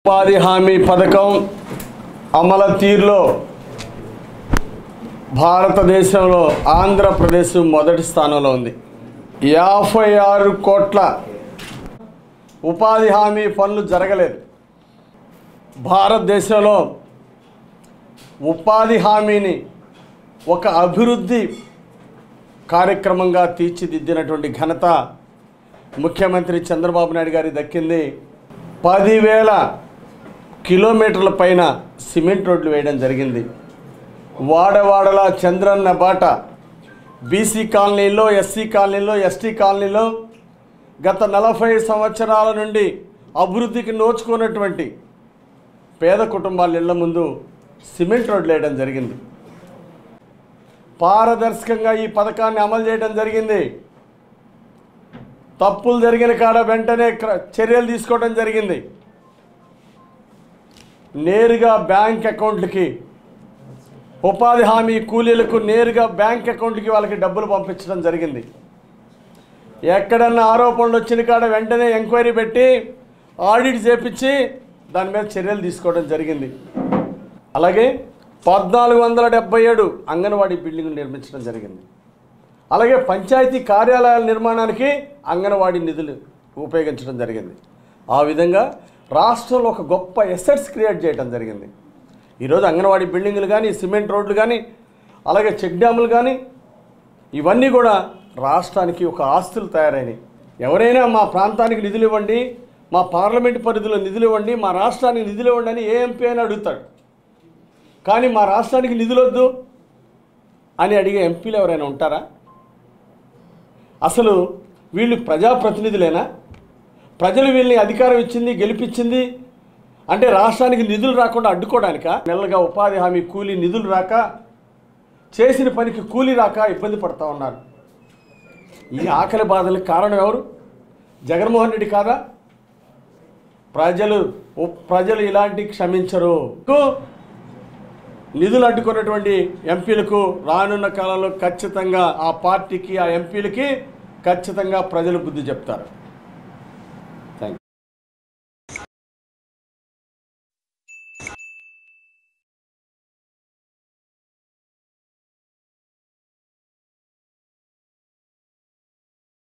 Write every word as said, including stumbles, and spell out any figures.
ఉపాధి హామీ పథకం అమలు తీరులో భారతదేశంలో ఆంధ్రప్రదేశ్ మొదటి స్థానంలో ఉంది. యాభై ఆరు కోట్ల ఉపాధి హామీ పనులు జరగలేదు. భారతదేశంలో ఉపాధి హామీని ఒక అభివృద్ధి కార్యక్రమంగా తీర్చిదిద్దినటువంటి ఘనత ముఖ్యమంత్రి చంద్రబాబు నాయుడు గారికి దక్కింది. పదివేల కిలోమీటర్ల పైన సిమెంట్ రోడ్లు వేయడం జరిగింది. వాడవాడల చంద్రన్న బాట బీసీ కాలనీలో, ఎస్సీ కాలనీలో, ఎస్టీ కాలనీలో గత నలభై సంవత్సరాల నుండి అభివృద్ధికి నోచుకున్నటువంటి పేద కుటుంబాల ఇళ్ల ముందు సిమెంట్ రోడ్లు వేయడం జరిగింది. పారదర్శకంగా ఈ పథకాన్ని అమలు చేయడం జరిగింది. తప్పులు జరిగిన కాడ వెంటనే చర్యలు తీసుకోవడం జరిగింది. నేరుగా బ్యాంక్ అకౌంట్లకి ఉపాధి హామీ కూలీలకు నేరుగా బ్యాంక్ అకౌంట్కి వాళ్ళకి డబ్బులు పంపించడం జరిగింది. ఎక్కడన్నా ఆరోపణలు వచ్చిన కాడ వెంటనే ఎంక్వైరీ పెట్టి ఆడిట్ చేపించి దాని మీద చర్యలు తీసుకోవడం జరిగింది. అలాగే పద్నాలుగు వందల డెబ్బై ఏడు అంగన్వాడీ బిల్డింగ్లు నిర్మించడం జరిగింది. అలాగే పంచాయతీ కార్యాలయాల నిర్మాణానికి అంగన్వాడీ నిధులు ఉపయోగించడం జరిగింది. ఆ విధంగా రాష్ట్రంలో ఒక గొప్ప ఎసెట్స్ క్రియేట్ చేయడం జరిగింది. ఈరోజు అంగన్వాడీ బిల్డింగులు కానీ, సిమెంట్ రోడ్లు కానీ, అలాగే చెక్ డ్యాములు కానీ ఇవన్నీ కూడా రాష్ట్రానికి ఒక ఆస్తులు తయారైనవి. ఎవరైనా మా ప్రాంతానికి నిధులు ఇవ్వండి, మా పార్లమెంటు పరిధిలో నిధులు ఇవ్వండి, మా రాష్ట్రానికి నిధులు ఇవ్వండి అని ఏ ఎంపీ అయినా అడుగుతాడు. కానీ మా రాష్ట్రానికి నిధులు వద్దు అని అడిగే ఎంపీలు ఎవరైనా ఉంటారా? అసలు వీళ్ళు ప్రజాప్రతినిధులేనా? ప్రజలు వీళ్ళని అధికారం ఇచ్చింది, గెలిపించింది అంటే రాష్ట్రానికి నిధులు రాకుండా అడ్డుకోవడానికా? నెలలుగా ఉపాధి హామీ కూలీ నిధులు రాక, చేసిన పనికి కూలీ రాక ఇబ్బంది పడుతూ ఉన్నారు. ఈ ఆకలి బాధలకు కారణం ఎవరు? జగన్మోహన్ రెడ్డి కాదా? ప్రజలు ప్రజలు ఇలాంటి క్షమించరు. నిధులు అడ్డుకున్నటువంటి ఎంపీలకు రానున్న కాలంలో ఖచ్చితంగా ఆ పార్టీకి, ఆ ఎంపీలకి ఖచ్చితంగా ప్రజలు బుద్ధి చెప్తారు.